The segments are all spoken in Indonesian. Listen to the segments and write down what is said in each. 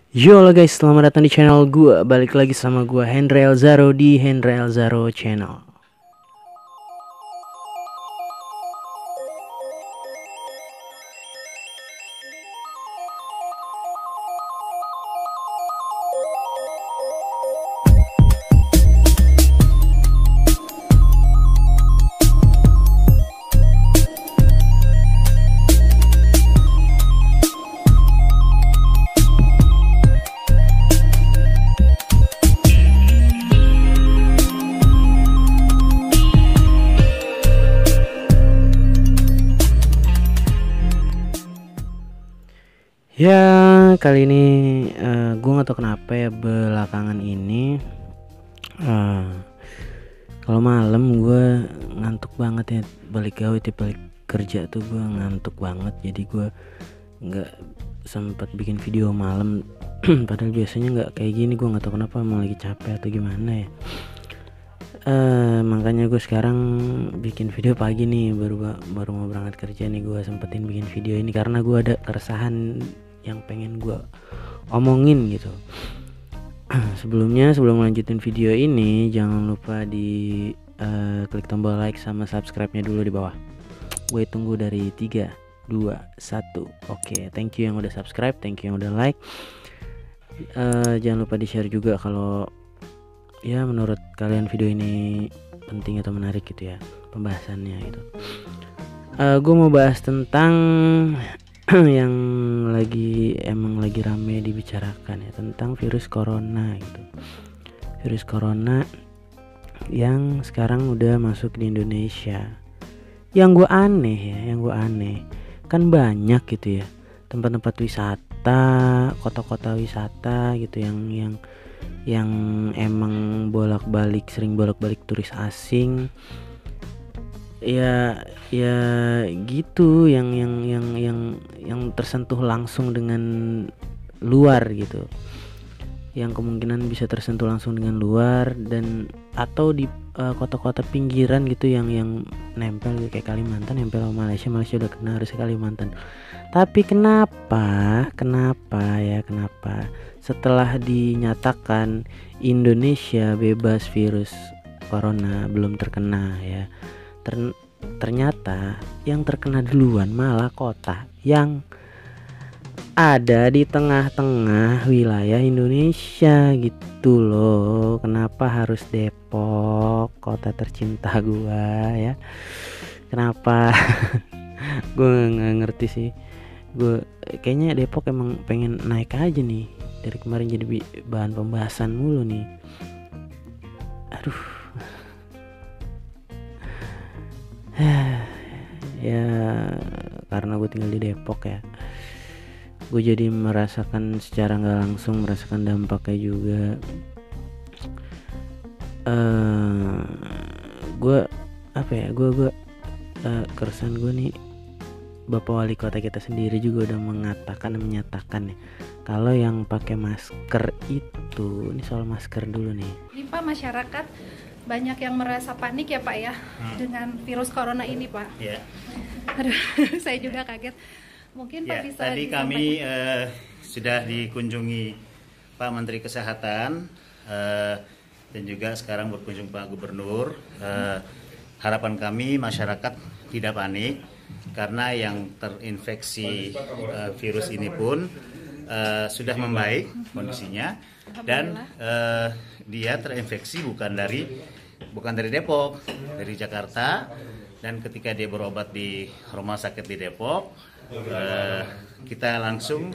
Yo halo guys, selamat datang di channel gua. Balik lagi sama gua Hendra Elzaro di Hendra Elzaro Channel. Ya kali ini gue nggak tahu kenapa ya belakangan ini kalau malam gue ngantuk banget ya, balik gawe balik kerja tuh gue ngantuk banget, jadi gue nggak sempat bikin video malam. Padahal biasanya nggak kayak gini, gue nggak tahu kenapa, emang lagi capek atau gimana ya. Makanya gue sekarang bikin video pagi nih, baru mau berangkat kerja nih, gue sempetin bikin video ini karena gue ada keresahan yang pengen gue omongin gitu. Sebelum lanjutin video ini, jangan lupa di klik tombol like sama subscribe-nya dulu di bawah. Gue tunggu dari 3, 2, 1. Oke, thank you yang udah subscribe, thank you yang udah like. Jangan lupa di share juga kalau ya menurut kalian video ini penting atau menarik gitu ya pembahasannya gitu. Gue mau bahas tentang yang emang lagi rame dibicarakan ya, tentang virus corona gitu. Virus corona yang sekarang udah masuk di Indonesia. Yang gue aneh kan banyak gitu ya tempat-tempat wisata, kota-kota wisata gitu yang emang sering bolak-balik turis asing. Ya gitu, yang tersentuh langsung dengan luar gitu, yang kemungkinan bisa tersentuh langsung dengan luar, dan atau di kota-kota pinggiran gitu yang nempel kayak Kalimantan, nempel sama Malaysia udah kena, harus Kalimantan. Tapi kenapa setelah dinyatakan Indonesia bebas virus corona belum terkena ya, ternyata yang terkena duluan malah kota yang ada di tengah-tengah wilayah Indonesia gitu loh. Kenapa harus Depok, kota tercinta gua ya? Kenapa? Gue nggak ngerti sih. Gue kayaknya Depok emang pengen naik aja nih, dari kemarin jadi bahan pembahasan mulu nih. Aduh. Ya karena gue tinggal di Depok ya, gue jadi merasakan secara nggak langsung merasakan dampaknya juga. Gue keresahan gue nih, Bapak Wali Kota kita sendiri juga udah menyatakan ya, kalau yang pakai masker itu, ini soal masker dulu nih. Ini Pak, masyarakat banyak yang merasa panik ya Pak ya, dengan virus corona ini Pak. Ya. Aduh, saya juga kaget. Mungkin Pak bisa tadi kami sudah dikunjungi Pak Menteri Kesehatan dan juga sekarang berkunjung Pak Gubernur. Harapan kami masyarakat tidak panik karena yang terinfeksi virus ini pun sudah membaik kondisinya, dan dia terinfeksi bukan dari Depok, dari Jakarta. Dan ketika dia berobat di rumah sakit di Depok, kita langsung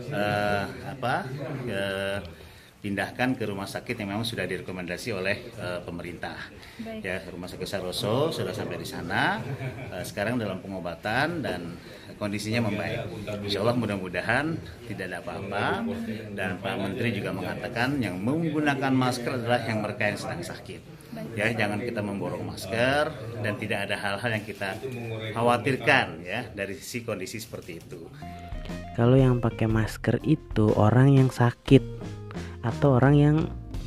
pindahkan ke rumah sakit yang memang sudah direkomendasi oleh pemerintah. Baik. Ya, Rumah Sakit Saroso sudah sampai di sana. Sekarang dalam pengobatan dan kondisinya membaik. Insya Allah mudah-mudahan tidak ada apa-apa. Dan Pak Menteri juga mengatakan yang menggunakan masker adalah yang mereka yang sedang sakit. Ya, jangan kita memborong masker, dan tidak ada hal-hal yang kita khawatirkan ya dari sisi kondisi seperti itu. Kalau yang pakai masker itu orang yang sakit atau orang yang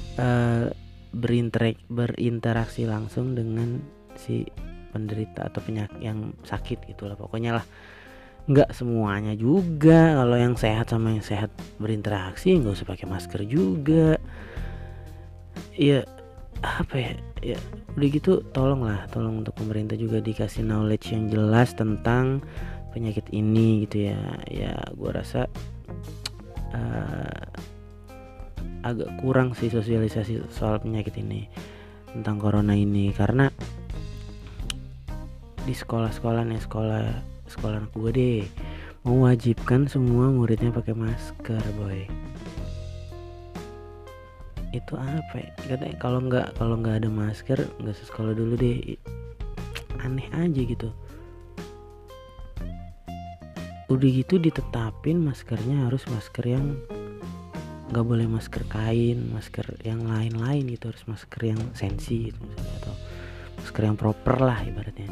berinteraksi langsung dengan si penderita atau penyakit yang sakit gitulah pokoknya lah. nggak semuanya juga. Kalau yang sehat sama yang sehat berinteraksi nggak usah pakai masker juga. Ya apa ya, ya udah gitu tolong untuk pemerintah juga dikasih knowledge yang jelas tentang penyakit ini gitu ya. Ya gua rasa agak kurang sih sosialisasi soal penyakit ini, tentang corona ini, karena di sekolah-sekolah nih, sekolah anak gue deh mewajibkan semua muridnya pakai masker, boy. Itu apa ya? Katanya kalau nggak ada masker nggak usah sekolah dulu deh. Aneh aja gitu. Udah gitu ditetapin maskernya harus masker yang nggak boleh masker kain, masker yang lain-lain gitu, harus masker yang sensi gitu misalnya, atau masker yang proper lah ibaratnya.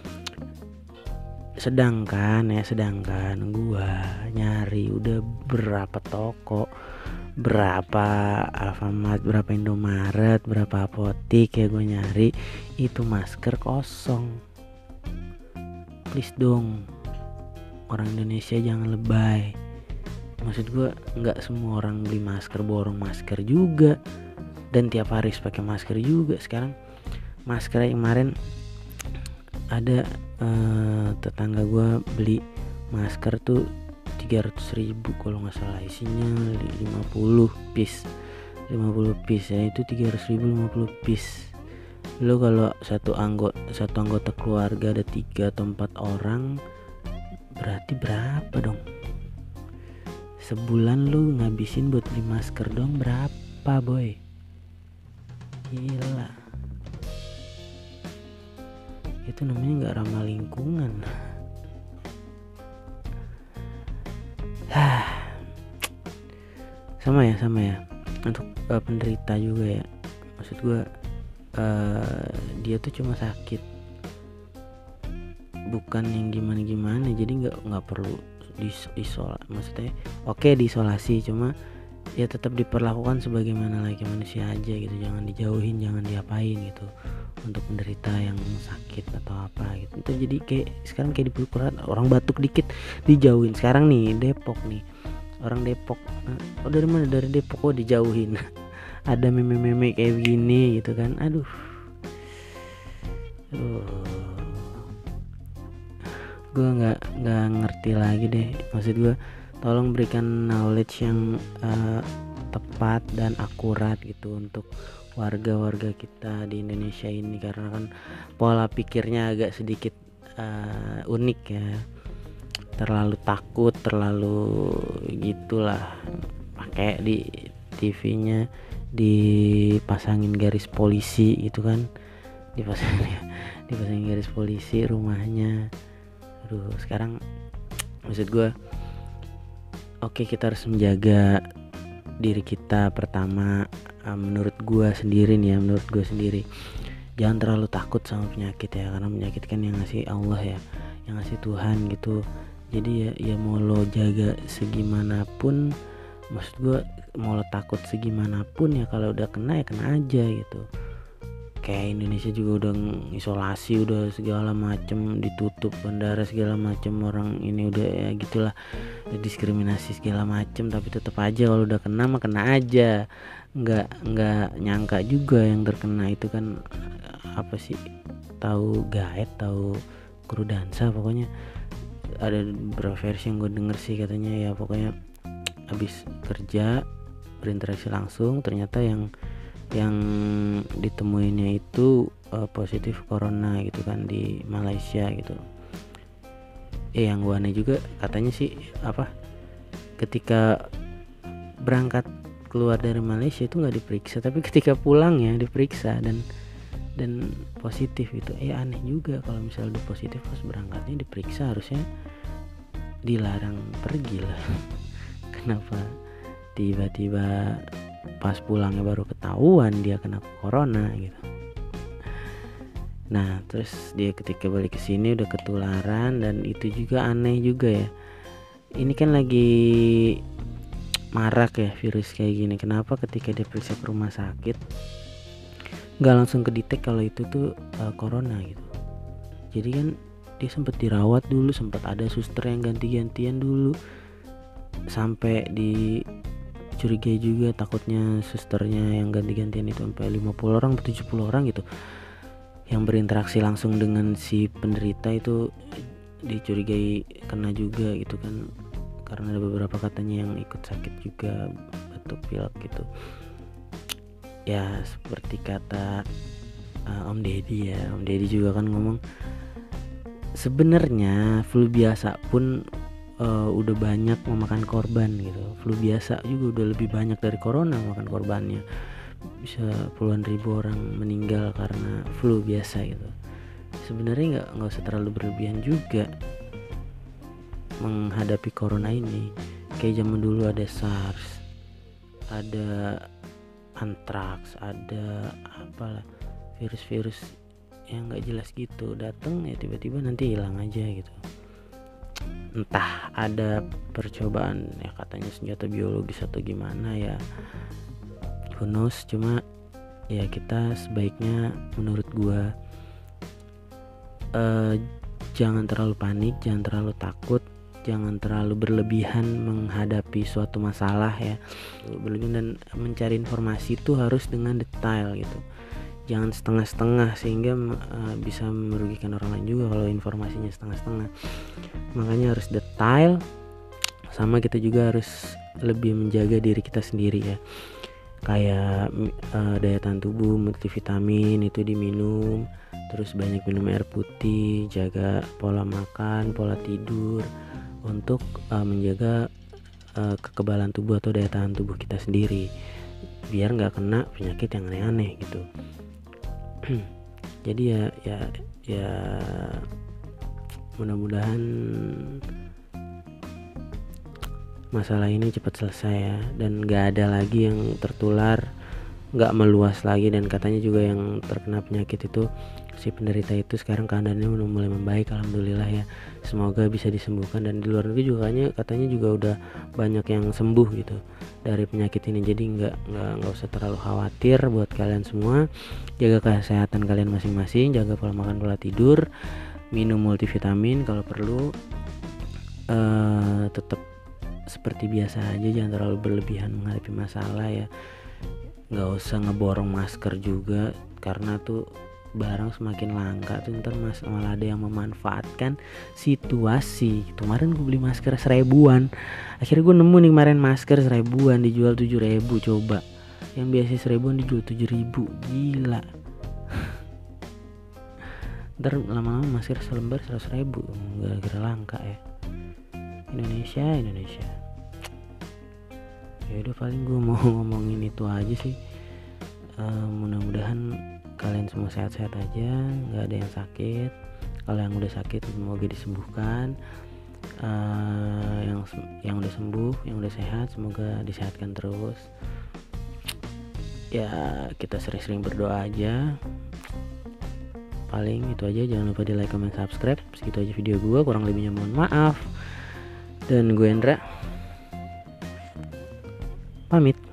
Sedangkan gua nyari udah berapa toko, berapa Alfamart, berapa Indomaret, berapa apotik ya gua nyari, itu masker kosong. Please dong, orang Indonesia jangan lebay. Maksud gue nggak semua orang beli masker borong masker juga, dan tiap hari harus pakai masker juga. Sekarang masker yang kemarin ada tetangga gue beli masker tuh 300.000 kalau nggak salah, isinya 50 piece ya, itu 300.000 50 piece. Lo kalau satu anggota keluarga ada 3 atau 4 orang, berarti berapa dong? Sebulan lu ngabisin buat beli masker dong berapa, boy? Gila. Itu namanya gak ramah lingkungan. Sama ya untuk penderita juga ya. Maksud gue dia tuh cuma sakit, bukan yang gimana, jadi nggak perlu maksudnya oke diisolasi, cuma ya tetap diperlakukan sebagaimana lagi manusia aja gitu, jangan dijauhin, jangan diapain gitu untuk penderita yang sakit atau apa gitu. Itu jadi sekarang kayak dipeluk orang batuk dikit dijauhin. Sekarang nih Depok nih, orang Depok, oh dari mana, dari Depok, oh dijauhin. Ada meme kayak begini gitu kan, aduh. Gue nggak ngerti lagi deh. Maksud gue tolong berikan knowledge yang tepat dan akurat gitu untuk warga-warga kita di Indonesia ini, karena kan pola pikirnya agak sedikit unik ya, terlalu takut, terlalu gitulah. Pakai di TV-nya dipasangin garis polisi gitu kan, dipasangin garis polisi rumahnya. Aduh, sekarang maksud gue oke, kita harus menjaga diri kita pertama. Menurut gue sendiri jangan terlalu takut sama penyakit ya, karena penyakit kan yang ngasih Allah ya, yang ngasih Tuhan gitu. Jadi ya mau lo jaga segimanapun, maksud gue mau lo takut segimanapun ya, kalau udah kena ya kena aja gitu. Kayak Indonesia juga udah isolasi, udah segala macem, ditutup bandara segala macem, orang ini udah ya gitulah, diskriminasi segala macem, tapi tetap aja kalau udah kena mah kena aja. Nggak nyangka juga yang terkena itu kan apa sih, tahu gaet, tahu kru dansa, pokoknya ada beberapa versi yang gue denger sih, katanya ya pokoknya habis kerja berinteraksi langsung, ternyata yang ditemuinnya itu positif corona gitu kan di Malaysia gitu. Yang gue aneh juga katanya sih apa, ketika berangkat keluar dari Malaysia itu nggak diperiksa, tapi ketika pulang ya diperiksa dan positif gitu. Aneh juga, kalau misalnya udah positif pas berangkatnya diperiksa, harusnya dilarang pergi lah. Kenapa tiba-tiba pas pulangnya baru ketahuan dia kena corona gitu. Nah terus dia ketika balik ke sini udah ketularan, dan itu juga aneh juga ya. Ini kan lagi marak ya virus kayak gini. Kenapa ketika dia periksa ke rumah sakit nggak langsung kedetek kalau itu tuh corona gitu. Jadi kan dia sempat dirawat dulu, sempat ada suster yang ganti-gantian dulu, sampai dicurigai juga takutnya susternya yang ganti-gantian itu sampai 50 orang atau 70 orang gitu yang berinteraksi langsung dengan si penderita, itu dicurigai kena juga gitu kan, karena ada beberapa katanya yang ikut sakit juga, batuk pilek gitu ya. Seperti kata Om Deddy ya, Om Deddy juga kan ngomong sebenarnya flu biasa pun udah banyak memakan korban gitu. Flu biasa juga udah lebih banyak dari corona makan korbannya, bisa puluhan ribu orang meninggal karena flu biasa gitu. Sebenarnya nggak usah terlalu berlebihan juga menghadapi corona ini. Kayak zaman dulu ada SARS, ada antraks, ada apalah virus-virus yang nggak jelas gitu, datang ya tiba-tiba nanti hilang aja gitu. Entah ada percobaan ya katanya senjata biologis atau gimana ya, who knows. Cuma ya kita sebaiknya menurut gua jangan terlalu panik, jangan terlalu takut, jangan terlalu berlebihan menghadapi suatu masalah ya. Berlebihan dan mencari informasi itu harus dengan detail gitu, jangan setengah-setengah sehingga bisa merugikan orang lain juga kalau informasinya setengah-setengah. Makanya harus detail, sama kita juga harus lebih menjaga diri kita sendiri ya, kayak daya tahan tubuh, multivitamin itu diminum, terus banyak minum air putih, jaga pola makan, pola tidur untuk menjaga kekebalan tubuh atau daya tahan tubuh kita sendiri biar nggak kena penyakit yang aneh-aneh gitu. Jadi ya mudah-mudahan masalah ini cepat selesai ya, dan nggak ada lagi yang tertular, nggak meluas lagi. Dan katanya juga yang terkena penyakit itu, si penderita itu sekarang keadaannya udah mulai membaik, alhamdulillah ya, semoga bisa disembuhkan. Dan di luar negeri juga katanya juga udah banyak yang sembuh gitu dari penyakit ini. Jadi nggak usah terlalu khawatir buat kalian semua. Jaga kesehatan kalian masing-masing, jaga pola makan, pola tidur, minum multivitamin kalau perlu, tetap seperti biasa aja, jangan terlalu berlebihan menghadapi masalah ya. Nggak usah ngeborong masker juga, karena tuh barang semakin langka tuh ntar malah ada yang memanfaatkan situasi. Kemarin gue beli masker 1000-an, akhirnya gue nemu nih kemarin masker 1000-an dijual 7.000. Coba yang biasa 1000-an dijual 7.000, gila. Ntar lama-lama masker selembar 100.000 gara-gara langka ya. Indonesia ya udah, paling gue mau ngomongin itu aja sih. Mudah-mudahan kalian semua sehat-sehat aja, nggak ada yang sakit. Kalau yang udah sakit semoga disembuhkan, yang udah sembuh, yang udah sehat semoga disehatkan terus ya. Kita sering-sering berdoa aja. Paling itu aja, jangan lupa di like, comment, subscribe. Segitu aja video gue, kurang lebihnya mohon maaf. Dan gue Endra pamit.